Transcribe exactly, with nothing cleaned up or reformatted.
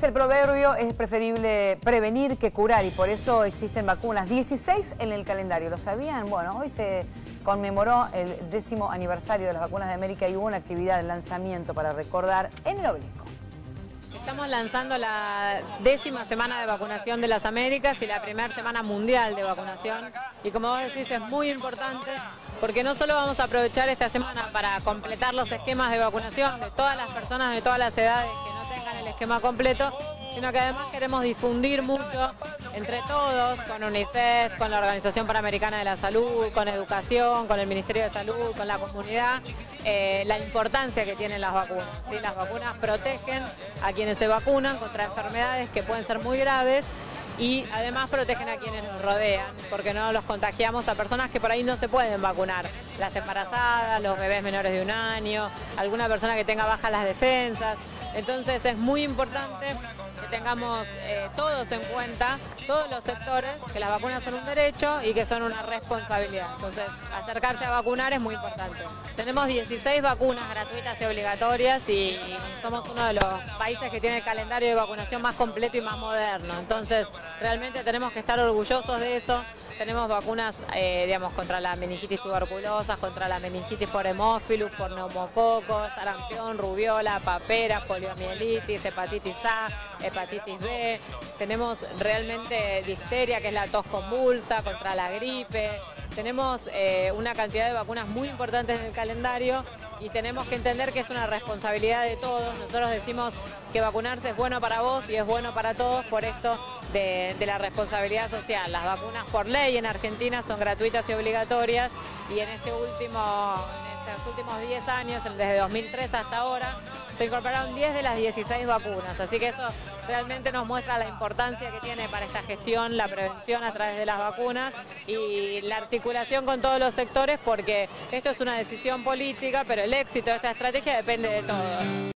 El proverbio es preferible prevenir que curar y por eso existen vacunas. dieciséis en el calendario, ¿lo sabían? Bueno, hoy se conmemoró el décimo aniversario de las vacunas de América y hubo una actividad de lanzamiento para recordar en el Obelisco. Estamos lanzando la décima semana de vacunación de las Américas y la primera semana mundial de vacunación. Y como vos decís, es muy importante porque no solo vamos a aprovechar esta semana para completar los esquemas de vacunación de todas las personas de todas las edades que no tengan el esquema completo, sino que además queremos difundir mucho entre todos, con UNICEF, con la Organización Panamericana de la Salud, con Educación, con el Ministerio de Salud, con la comunidad, eh, la importancia que tienen las vacunas, ¿sí? Las vacunas protegen a quienes se vacunan contra enfermedades que pueden ser muy graves y además protegen a quienes nos rodean, porque no los contagiamos a personas que por ahí no se pueden vacunar, las embarazadas, los bebés menores de un año, alguna persona que tenga bajas las defensas. Entonces es muy importante que tengamos eh, todos en cuenta, todos los sectores, que las vacunas son un derecho y que son una responsabilidad. Entonces acercarse a vacunar es muy importante. Tenemos dieciséis vacunas gratuitas y obligatorias y somos uno de los países que tiene el calendario de vacunación más completo y más moderno. Entonces realmente tenemos que estar orgullosos de eso. Tenemos vacunas eh, digamos, contra la meningitis tuberculosa, contra la meningitis por hemófilus, por neumococos, sarampión, rubiola, papera, poliomielitis, hepatitis A, hepatitis B. Tenemos realmente difteria, que es la tos convulsa, contra la gripe. Tenemos eh, una cantidad de vacunas muy importantes en el calendario y tenemos que entender que es una responsabilidad de todos. Nosotros decimos que vacunarse es bueno para vos y es bueno para todos por esto de, de la responsabilidad social. Las vacunas por ley en Argentina son gratuitas y obligatorias y en este último... en los últimos diez años, desde dos mil tres hasta ahora, se incorporaron diez de las dieciséis vacunas, así que eso realmente nos muestra la importancia que tiene para esta gestión la prevención a través de las vacunas y la articulación con todos los sectores, porque esto es una decisión política, pero el éxito de esta estrategia depende de todos.